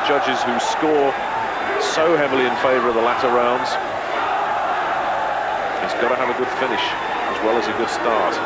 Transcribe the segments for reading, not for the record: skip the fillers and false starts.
judges who score so heavily in favour of the latter rounds. He's got to have a good finish as well as a good start.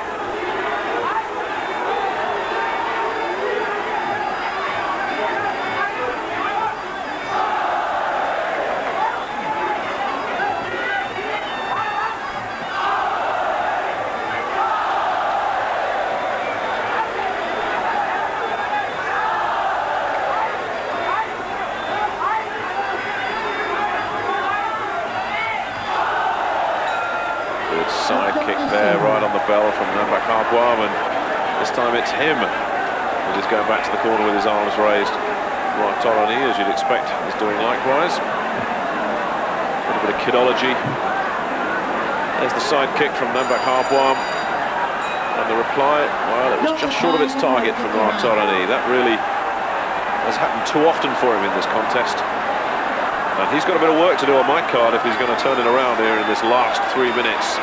Side kick there, right on the bell from Nambac Hardwam, and this time it's him who is going back to the corner with his arms raised. Noir Torani, as you'd expect, is doing likewise. A little bit of kidology. There's the side kick from Nambac Hardwam, and the reply, well, it was just short of its target from Noir Torani. That really has happened too often for him in this contest. And he's got a bit of work to do on my card if he's going to turn it around here in this last 3 minutes.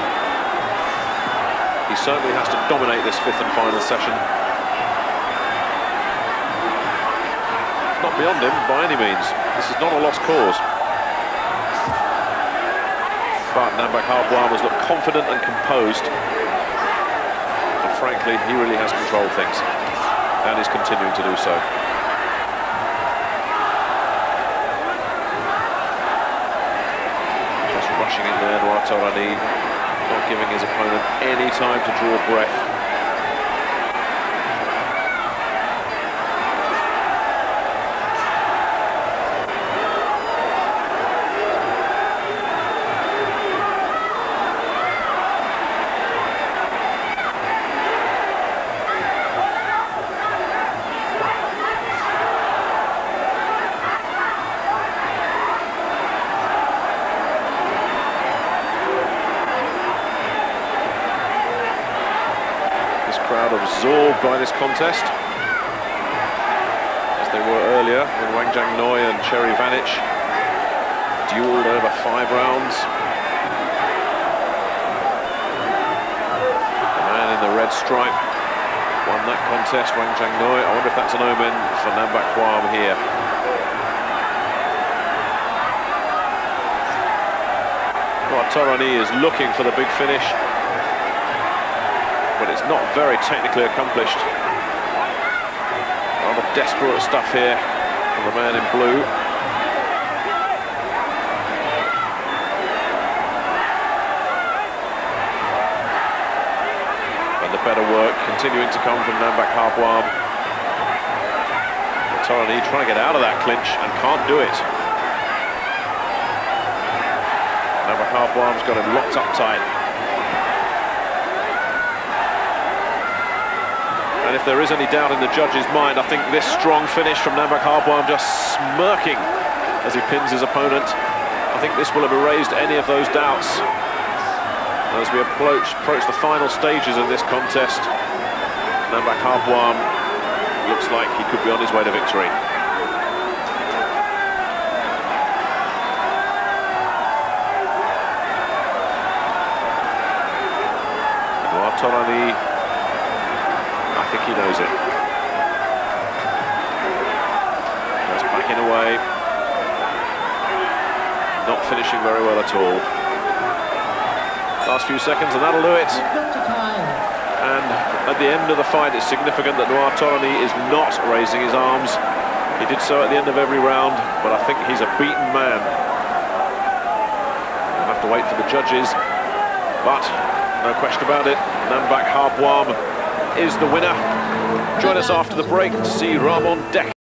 He certainly has to dominate this fifth and final session. Not beyond him by any means. This is not a lost cause. But Nambac Hardwam has looked confident and composed. And frankly, he really has controlled things. And is continuing to do so. Rushing in there, Noir Torani, not giving his opponent any time to draw breath. Crowd absorbed by this contest, as they were earlier when Wang Jiangnoi and Cherry Vanic duelled over 5 rounds. The man in the red stripe won that contest, Wang Jiangnoi. I wonder if that's an omen for Nambac Hardwam here. Noir Torani is looking for the big finish, but it's not very technically accomplished. Rather desperate stuff here from the man in blue. And the better work continuing to come from Nambac Hardwam. Torani trying to get out of that clinch and can't do it. Nambac Hardwam's got him locked up tight. And if there is any doubt in the judge's mind, I think this strong finish from Nambac Hardwam, just smirking as he pins his opponent, I think this will have erased any of those doubts. As we approach the final stages of this contest, Nambac Hardwam looks like he could be on his way to victory. Noir Torani, I think he knows it. That's backing away. Not finishing very well at all. Last few seconds and that'll do it. And at the end of the fight, it's significant that Noir Torani is not raising his arms. He did so at the end of every round, but I think he's a beaten man. We'll have to wait for the judges, but no question about it, Nambac Hardwam is the winner. Join us after the break to see Ramon Dek.